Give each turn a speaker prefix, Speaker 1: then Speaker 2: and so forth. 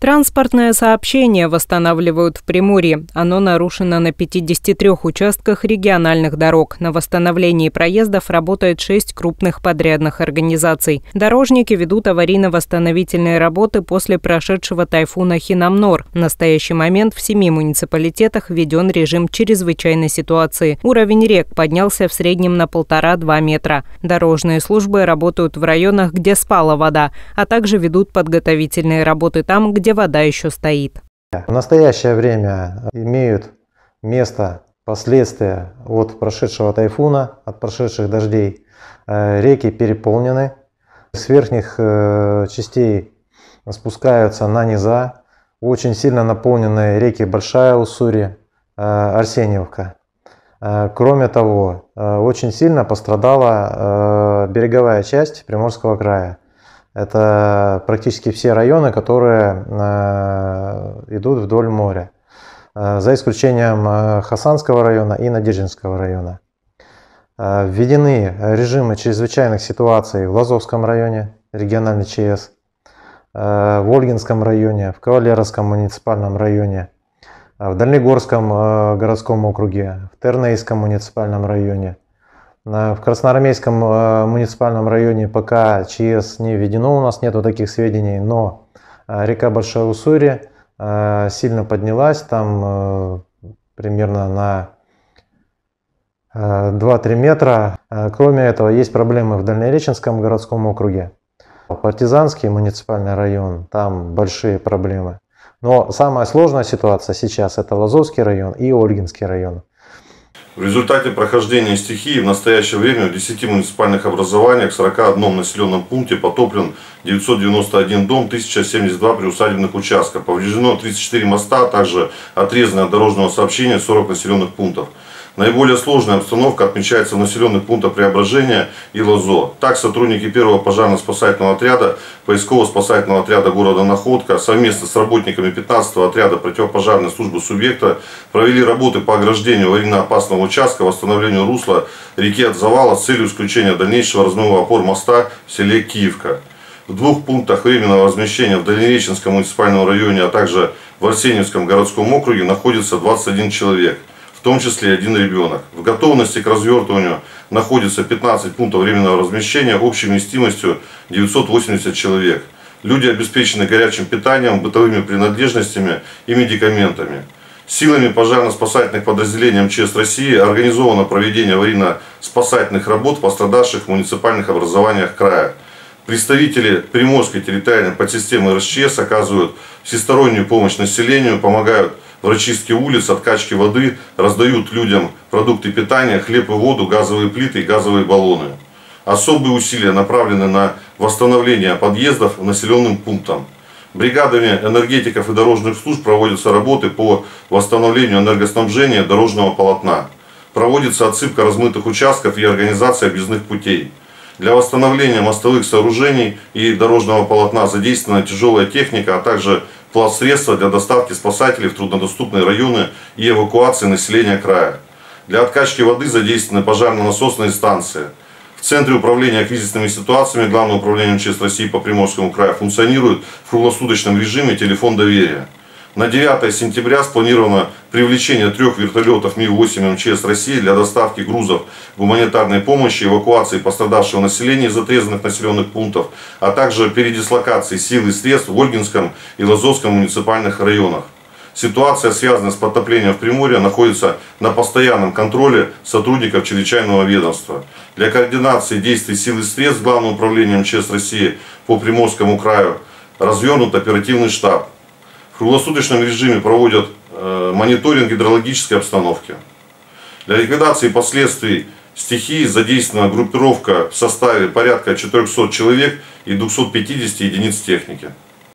Speaker 1: Транспортное сообщение восстанавливают в Приморье. Оно нарушено на 53 участках региональных дорог. На восстановлении проездов работает 6 крупных подрядных организаций. Дорожники ведут аварийно-восстановительные работы после прошедшего тайфуна Хинамнор. В настоящий момент в 7 муниципалитетах введен режим чрезвычайной ситуации. Уровень рек поднялся в среднем на 1,5–2 метра. Дорожные службы работают в районах, где спала вода, а также ведут подготовительные работы там, где вода еще стоит.
Speaker 2: В настоящее время имеют место последствия от прошедшего тайфуна, от прошедших дождей. Реки переполнены, с верхних частей спускаются на низа. Очень сильно наполнены реки Большая Уссурья, Арсеньевка. Кроме того, очень сильно пострадала береговая часть Приморского края. Это практически все районы, которые идут вдоль моря, за исключением Хасанского района и Надеждинского района. Введены режимы чрезвычайных ситуаций в Лазовском районе, региональный ЧС, в Ольгинском районе, в Кавалеровском муниципальном районе, в Дальнегорском городском округе, в Тернейском муниципальном районе. В Красноармейском муниципальном районе пока ЧС не введено, у нас нету таких сведений, но река Большая Уссурья сильно поднялась, там примерно на 2–3 метра. Кроме этого, есть проблемы в Дальнереченском городском округе. Партизанский муниципальный район, там большие проблемы. Но самая сложная ситуация сейчас — это Лазовский район и Ольгинский район.
Speaker 3: В результате прохождения стихии в настоящее время в 10 муниципальных образованиях, 41 населенном пункте потоплен 991 дом, 1072 приусадебных участка. Повреждено 34 моста, а также отрезано от дорожного сообщения 40 населенных пунктов. Наиболее сложная обстановка отмечается в населенных пунктах Преображения и Лозо. Так, сотрудники 1-го пожарно-спасательного отряда, поисково-спасательного отряда города Находка совместно с работниками 15-го отряда противопожарной службы субъекта провели работы по ограждению аварийно-опасного участка, восстановлению русла реки от завала с целью исключения дальнейшего размыва опор моста в селе Киевка. В 2 пунктах временного размещения в Дальнереченском муниципальном районе, а также в Арсеньевском городском округе находится 21 человек. В том числе 1 ребенок. В готовности к развертыванию находится 15 пунктов временного размещения общей вместимостью 980 человек. Люди обеспечены горячим питанием, бытовыми принадлежностями и медикаментами. Силами пожарно-спасательных подразделений МЧС России организовано проведение аварийно-спасательных работ в пострадавших муниципальных образованиях края. Представители Приморской территориальной подсистемы РСЧС оказывают всестороннюю помощь населению, помогают в очистке улиц, откачке воды, раздают людям продукты питания, хлеб и воду, газовые плиты и газовые баллоны. Особые усилия направлены на восстановление подъездов к населенным пунктам. Бригадами энергетиков и дорожных служб проводятся работы по восстановлению энергоснабжения дорожного полотна. Проводится отсыпка размытых участков и организация объездных путей. Для восстановления мостовых сооружений и дорожного полотна задействована тяжелая техника, а также плавсредства для доставки спасателей в труднодоступные районы и эвакуации населения края. Для откачки воды задействованы пожарно-насосные станции. В Центре управления кризисными ситуациями Главного управления МЧС России по Приморскому краю функционирует в круглосуточном режиме телефон доверия. На 9 сентября спланировано привлечение 3 вертолетов Ми-8 МЧС России для доставки грузов гуманитарной помощи, эвакуации пострадавшего населения из отрезанных населенных пунктов, а также передислокации сил и средств в Ольгинском и Лазовском муниципальных районах. Ситуация, связанная с подтоплением в Приморье, находится на постоянном контроле сотрудников чрезвычайного ведомства. Для координации действий сил и средств Главного управления МЧС России по Приморскому краю развернут оперативный штаб. В круглосуточном режиме проводят мониторинг гидрологической обстановки. Для ликвидации последствий стихии задействована группировка в составе порядка 400 человек и 250 единиц техники.